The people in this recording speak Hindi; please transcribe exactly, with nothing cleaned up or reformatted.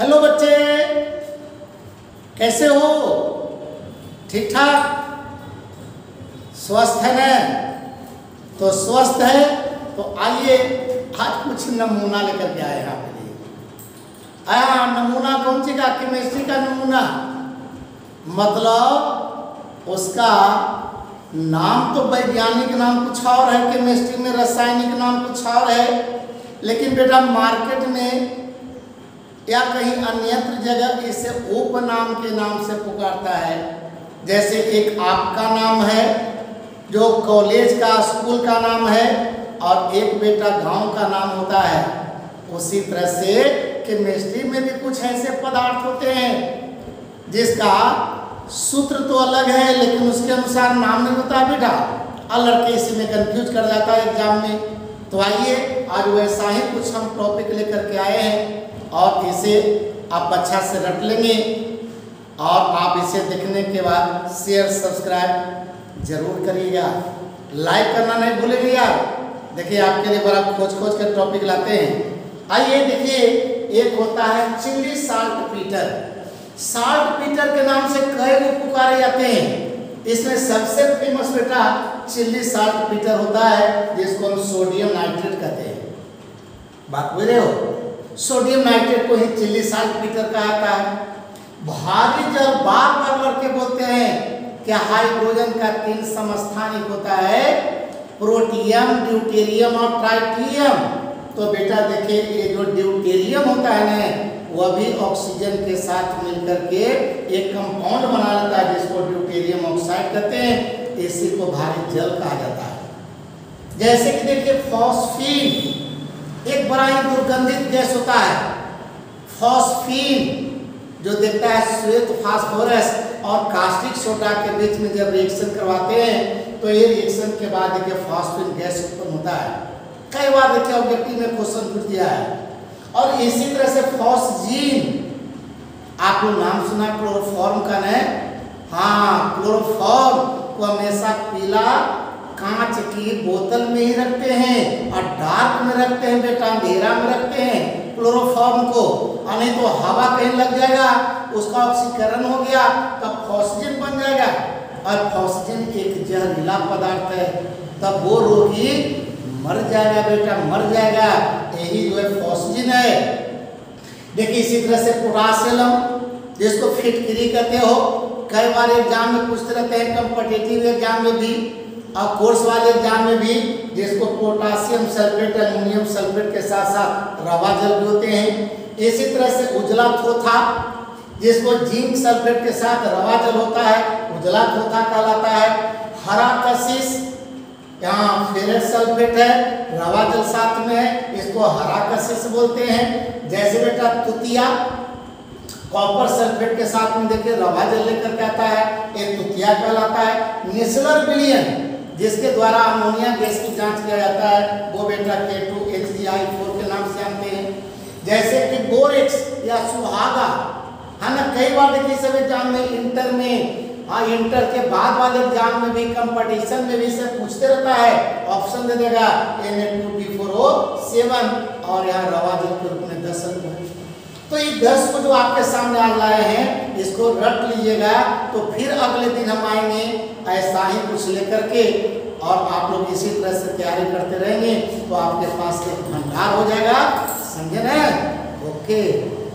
हेलो बच्चे, कैसे हो? ठीक ठाक, स्वस्थ है ना? तो स्वस्थ है तो आइए आज कुछ नमूना लेकर के आए हैं आपके लिए। आया नमूना कौन सी का? केमिस्ट्री का नमूना। मतलब उसका नाम तो वैज्ञानिक नाम कुछ और है, केमिस्ट्री में रासायनिक नाम कुछ और है, लेकिन बेटा मार्केट में या कहीं अन्यत्र जगह इसे उपनाम के नाम से पुकारता है। जैसे एक आपका नाम है जो कॉलेज का स्कूल का नाम है, और एक बेटा गांव का नाम होता है। उसी तरह से केमिस्ट्री में भी कुछ ऐसे पदार्थ होते हैं जिसका सूत्र तो अलग है लेकिन उसके अनुसार नाम नहीं होता बेटा। और लड़के इसी में कंफ्यूज कर जाता है एग्जाम में। तो आइए आज वैसा ही कुछ हम टॉपिक लेकर के आए हैं और इसे आप अच्छा से रट लेंगे, और आप इसे देखने के बाद शेयर सब्सक्राइब जरूर करिएगा, लाइक करना नहीं भूलिएगा। देखिए आपके लिए बड़ा खोज खोज के टॉपिक लाते हैं। आइए देखिए, एक होता है Chile saltpetre. Saltpetre के नाम से कई लोग पुकारे जाते हैं। इसमें सबसे फेमस बेटा चिल्ली साल्ट पीटर होता है, जिसको हम सोडियम नाइट्रेट कहते हैं। बात बुझ रहे हो? सोडियम नाइट्रेट को ही चिल्ली साल्ट पीटर कहा जाता है। भारी जल बार बार लड़के बोलते हैं कि हाइड्रोजन का तीन समस्थानिक होता है, प्रोटियम, ड्यूटेरियम और ट्राइटियम। तो बेटा देखिए, ये जो ड्यूटेरियम होता है ना, वह भी ऑक्सीजन के साथ मिलकर के एक कंपाउंड बना लेता है जिसको ड्यूटेरियम ऑक्साइड कहते हैं। इसी को भारी जल कहा जाता है। जैसे कि देखिए फॉस्फीन एक बड़ा ही दुर्गंधित गैस होता है। फॉस्फीन जो देखता है श्वेत फास्फोरस और कास्टिक सोडा के बीच में जब रिएक्शन करवाते हैं तो ये रिएक्शन के बाद देखिए फॉस्फीन गैस उत्पन्न होता है। कई बार देखिए ऑब्जेक्टिव में क्वेश्चन पूछ दिया है। और इसी तरह से फॉस्जीन, आप लोग नाम सुना क्लोरोफॉर्म का न? हाँ, क्लोरोफॉर्म को हमेशा पीला कांच की बोतल में ही रखते हैं और डार्क में रखते हैं बेटा, अंधेरा में रखते हैं क्लोरोफॉर्म को। नहीं तो हवा कहीं लग जाएगा, उसका ऑक्सीकरण हो गया तब फॉस्जीन बन जाएगा। और फॉस्जीन एक जहरीला पदार्थ है, तब वो रोगी मर जाएगा बेटा, मर जाएगा। यही जो है फॉस्जीन है। देखिए इसी तरह से पोटासियम, जिसको फिटकिरी कहते हो, कई बार एग्जाम में पूछते रहते हैं, कॉम्पिटिटिव एग्जाम में भी और कोर्स वाले एग्जाम में भी, जिसको पोटासियम सल्फेट, एल्युमिनियम सल्फेट के साथ साथ रवा जल भी होते हैं। इसी तरह से उजला थोथा, जिसको जिंक सल्फेट के साथ रवा जल होता है, उजला थोथा कहलाता है। हरा कशिश, यहाँ फेरस सल्फेट है, रवा जल साथ में है, इसको हरा कशिश बोलते हैं। जैसे बेटा तुतिया कॉपर सल्फेट के साथ में देखिए रवा जल लेकर के आता है, एक तुतिया कहलाता है। निस्लर विलयन, जिसके द्वारा अमोनिया गैस की जांच किया जाता है, वो बेटा के two H C I four के नाम से जानते हैं। जैसे कि बोरेक्स या सुहागा है ना, कई बार देखिए सब एग्जाम में, इंटर में, हाँ इंटर के बाद वाले एग्जाम में भी, कंपटीशन में भी से पूछते रहता है। ऑप्शन दे देगा N A two B four O seven, और यहाँ रवा जल के रूप में दस है। तो ये दस को जो आपके सामने आज लाए हैं, इसको रट लीजिएगा। तो फिर अगले दिन हम आएंगे ऐसा ही कुछ लेकर के, और आप लोग इसी तरह से तैयारी करते रहेंगे तो आपके पास एक भंडार हो जाएगा। समझे ना? ओके।